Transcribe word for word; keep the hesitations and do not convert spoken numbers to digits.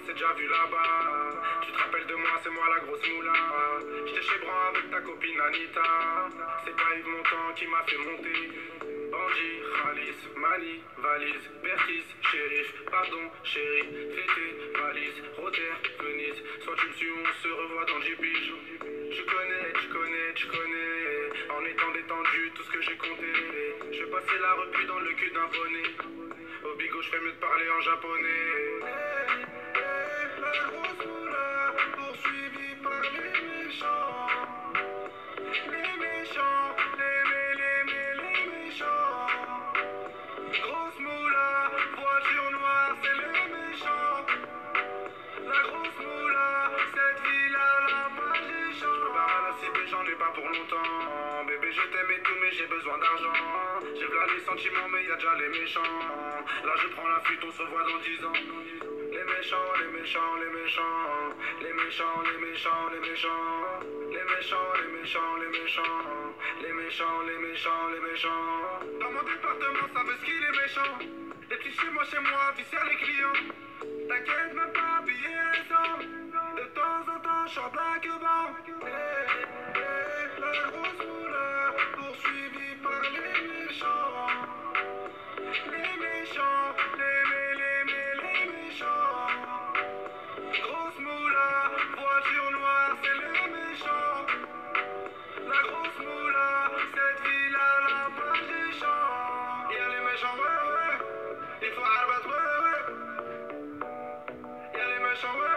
s'est déjà vu là-bas. Tu te rappelles de moi, c'est moi la grosse moula. J'étais chez Bran avec ta copine Anita. C'est pas Yves Montand qui m'a fait monter. Bandit, Khalis, Mani, valise, Berkis, shérif, pardon, chérie, fêté, valise, Rotter, Venise. Soit tu me suis, on se revoit dans dix piges. Tu connais, tu connais, tu connais. En étant détendu, tout ce que j'ai compté. Je vais passer la repu dans le cul d'un bonnet. Au bigot, je fais mieux de parler en japonais. Hey, hey, la grosse moula, poursuivie par les méchants. Les méchants, les mé, les mé, les méchants. Grosse moula, voiture noire, c'est les méchants. La grosse moula, cette ville-là, la page des champs. Je pars à la cité, j'en ai pas pour longtemps. Bébé, je t'aime et tout, mais j'ai besoin d'argent. J'ai plein les sentiments, mais y a déjà les méchants. Là, je prends la fuite, on se voit dans dix ans. Les méchants, les méchants, les méchants. Les méchants, les méchants, les méchants. Les méchants, les méchants, les méchants. Les méchants, les méchants, les méchants. Dans mon département, ça veut ski les méchants. Les petits chez moi, chez moi, vicieux les clients. T'inquiète même pas, habillé récent. De temps en temps, je chante black bang. Hey, hey, la grosse moula, poursuivie par les méchants. Les méchants, les mé, les mé, les méchants. Grosse moula, voiture noire, c'est les méchants. La grosse moula, cette ville à la page des champs. Y'a les méchants, ouais, ouais. Il faut abattre, ouais, ouais. Y'a les méchants, ouais.